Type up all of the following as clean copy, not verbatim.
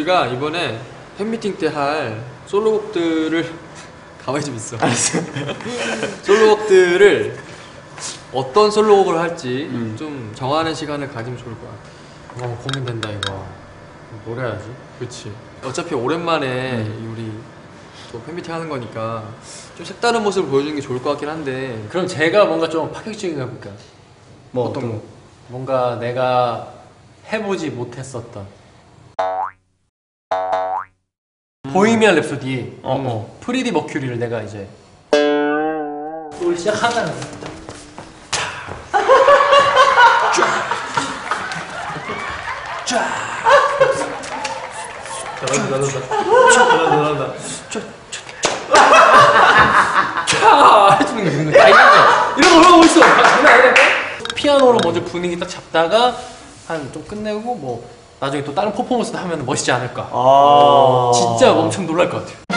우리가 이번에 팬미팅 때 할 솔로곡들을 가만히 좀 있어. 알았어. 솔로곡들을 어떤 솔로곡을 할지 좀 정하는 시간을 가지면 좋을 것 같아. 고민된다 이거. 뭘 해야지? 그렇지. 어차피 오랜만에 우리 또 팬미팅 하는 거니까 좀 색다른 모습을 보여주는 게 좋을 것 같긴 한데. 그럼 제가 뭔가 좀 파격적인 거 해볼까? 뭐 어떤 거? 뭔가 내가 해보지 못했었던 보헤미안 랩소디 프리디 머큐리를 내가 이제 우리 시작하자는 잘한다 해주는 게 있는 거야. 이런 거 올라오고 있어. 장난 아니야. 피아노로 먼저 분위기 딱 잡다가 한 좀 끝내고 뭐 나중에 또 다른 퍼포먼스도 하면 멋있지 않을까. 진짜 엄청 놀랄 것 같아요.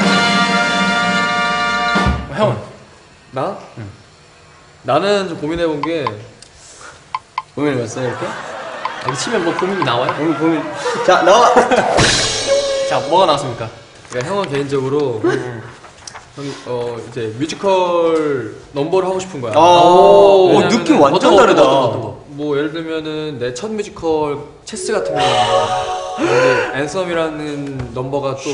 형은? 나? 나는 좀 고민해본 게. 고민해봤어요 이렇게? 여기 치면 뭐 고민이 나와요? 고민. 자 나와. 자 뭐가 나왔습니까? 그러니까 형은 개인적으로 형이 이제 뮤지컬 넘버를 하고 싶은 거야. 느낌 완전 다르다. 어떤 거? 뭐 예를 들면은 내 첫 뮤지컬 체스 같은 경우는 앤썸이라는 넘버가 또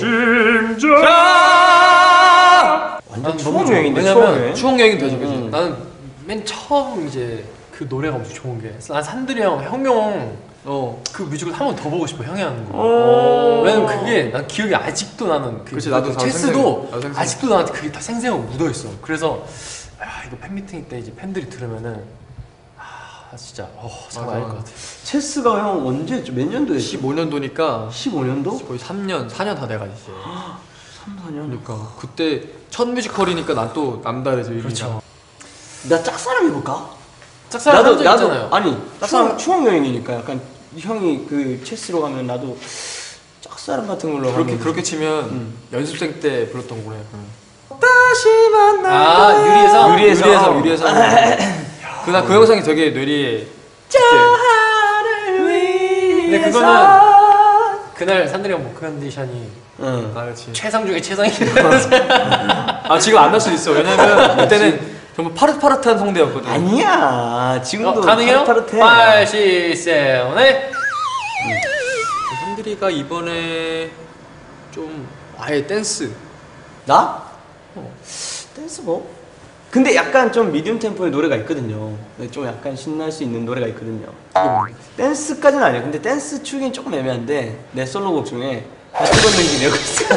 완전 추억 여행인데. 왜냐면 추억 여행이 되죠, 그지? 나는 맨 처음 이제 그 노래가 엄청 좋은 게 난 산들이 형, 형용 그 뮤지컬 한 번 더 보고 싶어. 형이 하는 거. 왜냐면 그게 난 기억이 아직도 나는 그치, 나도 체스도 생생. 아직도 나한테 그게 다 생생하고 묻어 있어. 그래서 이거 팬미팅 때 이제 팬들이 들으면은 진짜 장난 아닐 것 같아. 체스가 형 언제 몇 년도에? 15년도니까 15년도? 거의 3년, 4년 다 돼가지 이제. 3, 4년? 그러니까 그때 첫 뮤지컬이니까 난 또 남다르죠. 그렇죠. 나 짝사랑 해볼까? 짝사랑 나도 있잖아요. 아니 짝사랑 추억 여행이니까 약간 형이 그 체스로 가면 나도 짝사랑 같은 걸로 그렇게 치면 연습생 때 불렀던 거래. 다시 만나. 유리에서. 그 영상이 되게 뇌리에. 근데 그거는 그날 산들이 형 목 컨디션이 그렇지. 최상 중에 최상이. 지금 안 날 수도 있어. 왜냐면 그때는 정말 파릇파릇한 성대였거든. 아니야 지금도 가능해요? 파릇파릇해. 8, 6, 7, 8. 산들이가 이번에 좀 아예 댄스. 나? 댄스 뭐? 근데 약간 좀 미디움 템포의 노래가 있거든요. 좀 약간 신날 수 있는 노래가 있거든요. 댄스까지는 아니에요. 근데 댄스 추기는 조금 애매한데 내 솔로곡 중에 같이 걷는 길이라고 있어.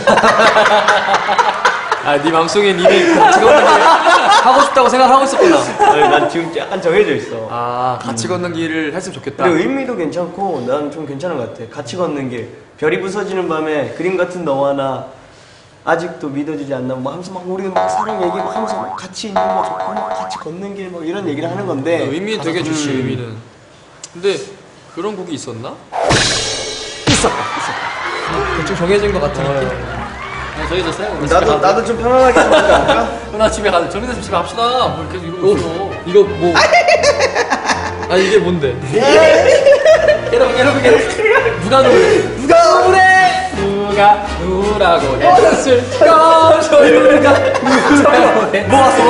네 맘속에 이미 같이 걷는 길 하고 싶다고 생각하고 있었구나. 아니, 난 지금 약간 정해져 있어. 같이 걷는 길을 했으면 좋겠다. 근데 의미도 괜찮고 난 좀 괜찮은 것 같아. 같이 걷는 길, 별이 부서지는 밤에 그림 같은 너와 나 아직도 믿어지지 않나 뭐 하면서 막 우리 막 사랑 얘기 막 하면서 막 같이 있는 거 좋고 막 같이 걷는 길 뭐 이런 얘기를 하는 건데 의미 되게 좋지. 의미는. 근데 그런 곡이 있었나? 있었다. 대충 정해진 것 같은 느낌. 저희도 써요. 나도 좀 편안하게 할까? 나 집에 가자. 정리돼서 집에 갑시다. 뭐 계속 이러고 있어. 이거 뭐? 이게 뭔데? 괴롭. 누가 누라고 했을까? 저희가 모았어.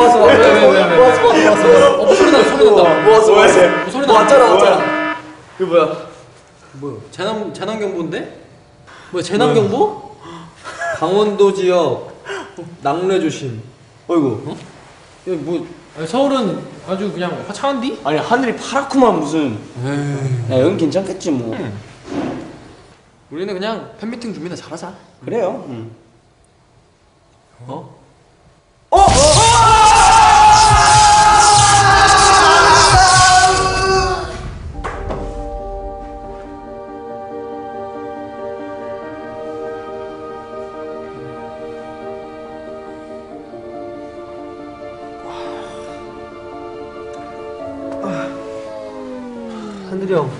소리 난다. 모았어. 소리 왔잖아. 이거 뭐야? 뭐야? 재난경보인데? 뭐야? 재난경보? 강원도 지역 낙뢰 조심. 어이구. 이거 뭐? 서울은 아주 그냥 화창한디? 아니 하늘이 파랗구만 무슨. 야 여긴 괜찮겠지 뭐. 우리는 그냥 팬미팅 준비나 잘하자. 그래요. 산들이 형.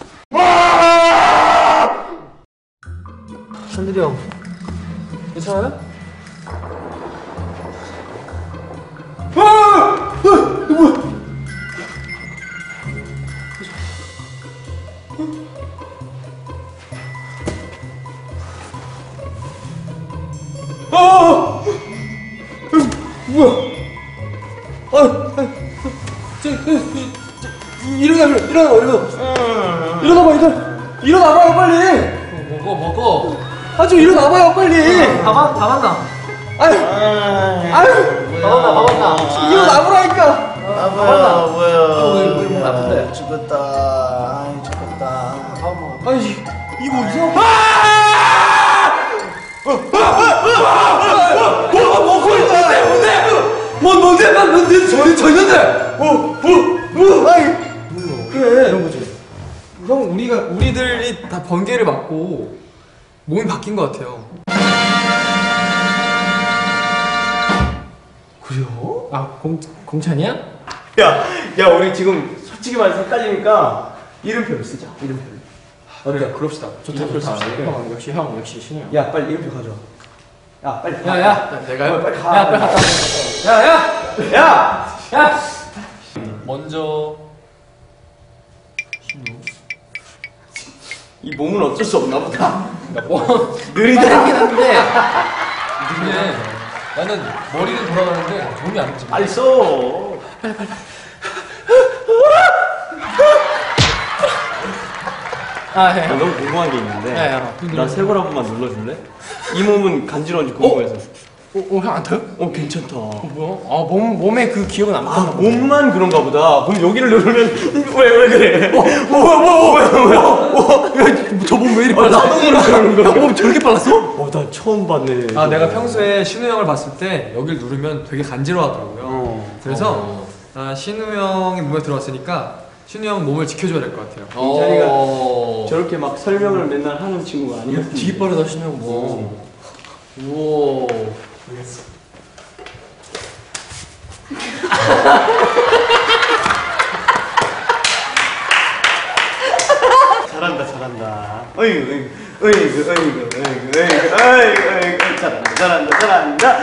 산들이 형. 괜찮아요? 뭐야? 일어나봐요 빨리. 먹어. 아 좀 일어나봐요 빨리. 다 봤나? 아유 다 봤나? 일어나보라니까. 뭐야? 왜 몸 아픈데? 죽었다. 아이 죽었다. 아니 이거 이상. 그래. 이런 거지. 형 우리들이 다 번개를 맞고 몸이 바뀐 것 같아요. 그래요? 아 공찬이야? 야 우리 지금 솔직히 말해서 헷갈리니까 이름표를 쓰자. 이름표를. 그래, 그럽시다. 좋다. 형 역시 신우야. 야 빨리 이름표 가져와. 야 빨리. 야. 내가요? 빨리 가. 야 빨리 갔다 와. 야. 먼저 이 몸은 어쩔 수 없나 보다. 느리긴 한데 근데 나는 머리는 돌아가는데 몸이 안 움직여. 빨리 써. 해. 너무 궁금한 게 있는데. 야. 나 세골 한 번만 눌러줄래? 이 몸은 간지러운지 궁금해서. 형 안 타요? 괜찮다. 뭐야? 몸에 그 기억은 안 아, 나나 봐. 몸만 그런가 보다. 그럼 여기를 누르면 왜 그래? 뭐야? 저 몸 왜 이리 빨라? 자동으로 그러는 거야. 몸 저렇게 빨랐어? 나 처음 봤네. 아, 내가 평소에 신우 형을 봤을 때 여길 누르면 되게 간지러워하더라고요. 그래서 신우 형이 몸에 들어왔으니까 신우 형 몸을 지켜줘야 될 것 같아요. 민찬이가 저렇게 막 설명을 맨날 하는 친구가 아니었지. 되게 빠르다 신우형 뭐. 우와. 잘한다. 어이구, 잘한다.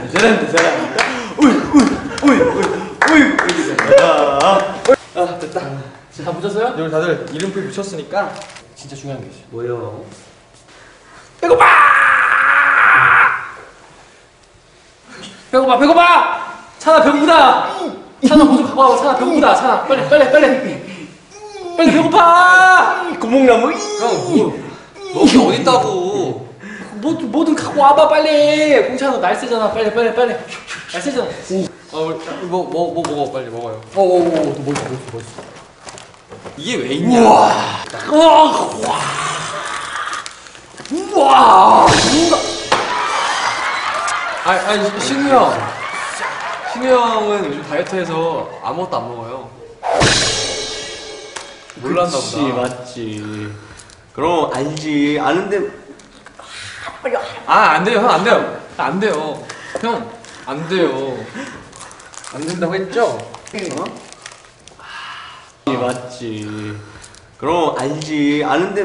어이구, 됐다. 다 붙였어요? 여기 다들 이름표 붙였으니까 진짜 중요한 게 있어. 뭐요? 배고파! 찬아 배고프다! 찬아 모좀 갖고 와봐. 찬아 배고프다. 찬아 빨리. 빨리 배고파! 구멍나무? 형 먹이 어딨다고. 뭐든 갖고 와봐 빨리. 공찬아 날 세잖아. 빨리. 날 세잖아. 우리 먹어 빨리 먹어요. 뭐 있어. 이게 왜 있냐? 우와. 아니 신우 형은 요즘 다이어트해서 아무것도 안 먹어요. 몰랐나 그치, 보다. 맞지. 그럼 알지. 아는데 안 돼요. 형 안 돼요. 안 돼요. 형 안 돼요. 안 된다고 했죠? 맞지. 그럼 알지. 아는데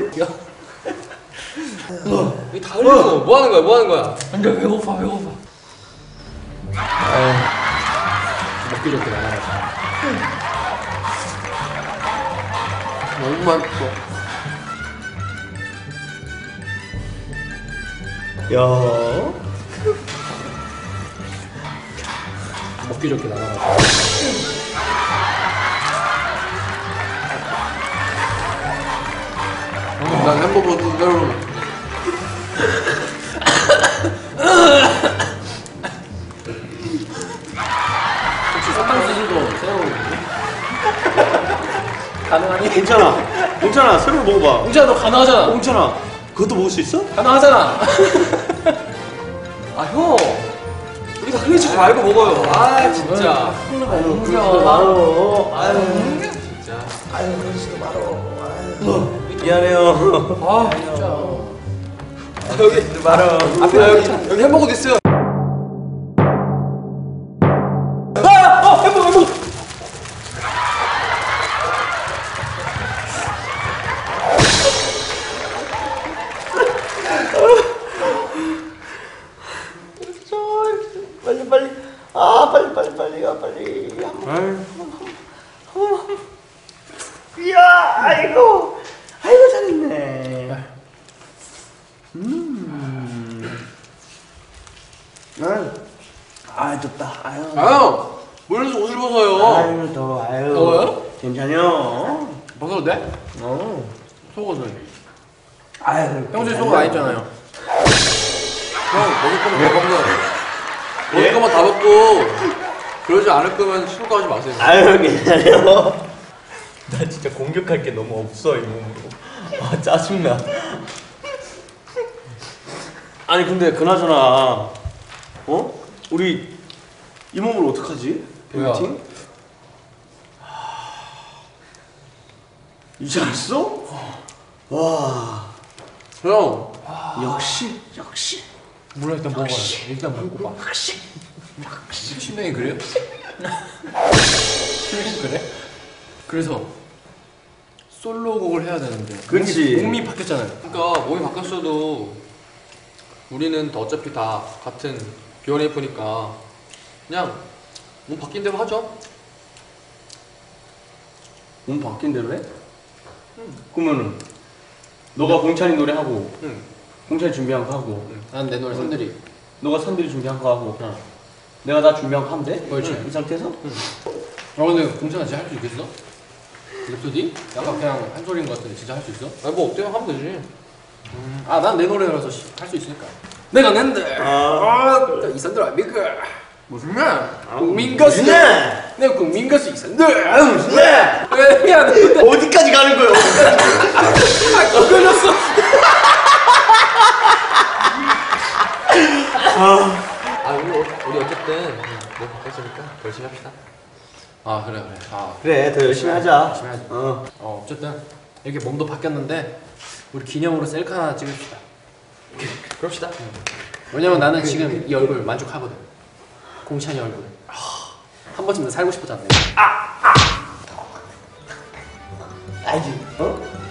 왜 다 흘려? 뭐 하는 거야? 안돼 배고파. 먹기 좋게 나가야지. 너무 맛있어. 야. 먹기 좋게 나가야지. 난 햄버거 대로. 혹시 사탕수수도 새로 가능하니? 괜찮아. 새로 먹어봐. 공찬아 너 가능하잖아. 괜찮아. 그것도 먹을 수 있어? 가능하잖아. 형 여기 다 흘리지 말고 먹어요. 진짜. 바로. 진짜. 미안해요. 진짜. 여기 바로. 앞에 여기 햄버거도 있어요. 햄버거. 빨리 가. 이야, 아이고 잘했네. 아 덥다. 아유. 아유, 몰라서 옷을 벗어요. 아유 더워. 아유. 더워요? 괜찮요. 벗어도 돼? 어. 속옷은. 아유. 평소에 속옷 안 입잖아요. 형, 먹을 거면 다 벗어. 먹을 거면 다 벗고, 그러지 않을 거면 신고 하지 마세요. 아유 괜찮요. 나 진짜 공격할 게 너무 없어 이 몸으로. 아 짜증나. 아니 근데 그나저나 우리 이 몸을 어떡하지? 뭐야? 팬미팅? 이제 알았어? 와 형, 역시 몰라, 일단 먹어요. 일단 먹고 봐. 치명이 그래요? 치명이 그래? 그래서 솔로곡을 해야 되는데 그치. 몸이 바뀌었잖아요. 그러니까 몸이 바뀌었어도 우리는 더 어차피 다 같은 BNF니까 그냥 몸 바뀐 대로 하죠. 몸 바뀐 대로 해? 그러면은 너가 공찬이 노래 하고 응. 공찬이 준비한 거 하고 난 내 노래 선들이. 너가 선들이 준비한 거 하고 내가 나 준비한 거 하면 돼? 그렇지. 이 상태에서? 근데 공찬아 진짜 할 수 있겠어? 랩소디? 약간 그냥 한 소리인 것 같은데 진짜 할 수 있어? 아니 뭐 어때요? 하면 되지. 난 내 노래라서 할 수 있으니까. 내가 낸데. 이선들 아닙니까? 무슨 국민 가수. 네. 내 국민 가수 이선들. 왜 미안해. 어디까지 가는 거야? 걸렸어. 우리 어쨌든 몸 바뀌었으니까 열심히 합시다. 그래. 그래 더 열심히 하자. 열심히 하자. 어쨌든 이렇게 몸도 바뀌었는데 우리 기념으로 셀카 하나 찍읍시다. 그럽시다. 왜냐면 나는 지금 이 얼굴 만족하거든. 공찬이 얼굴. 한 번쯤 더 살고 싶었잖아. 알지?